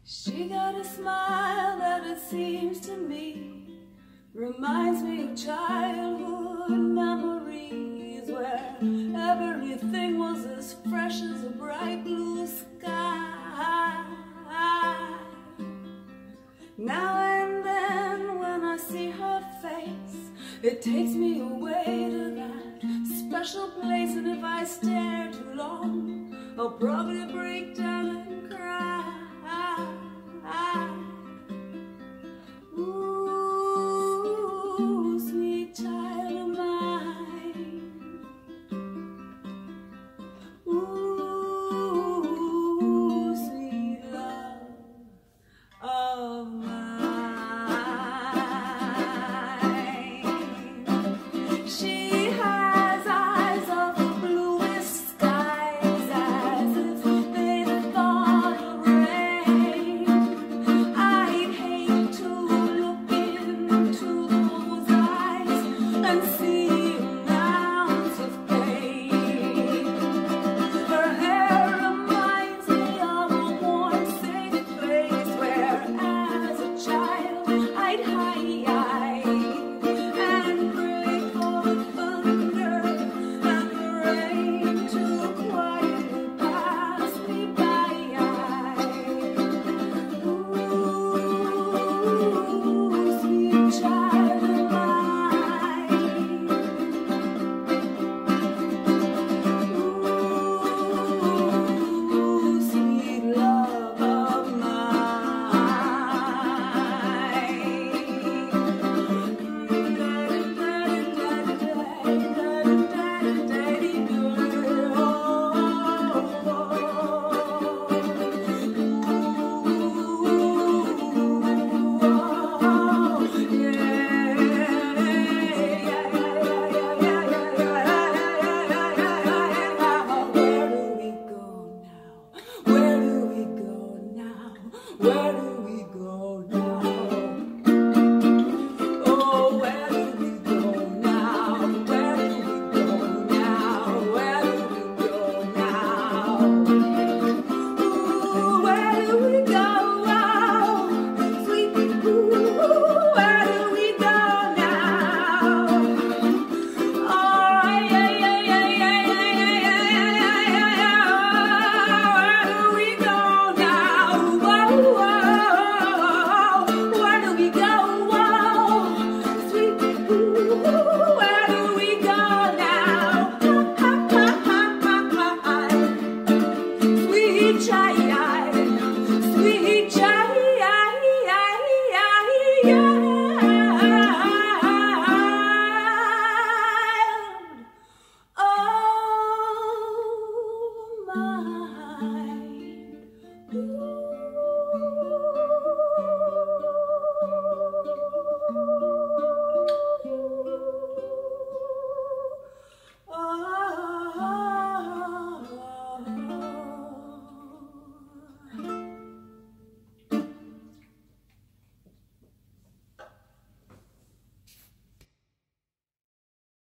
She got a smile that it seems to me reminds me of childhood memories, where everything was as fresh as a bright blue sky. Now and then when I see her face, it takes me away to that special place, and if I stare too long, I'll probably break down.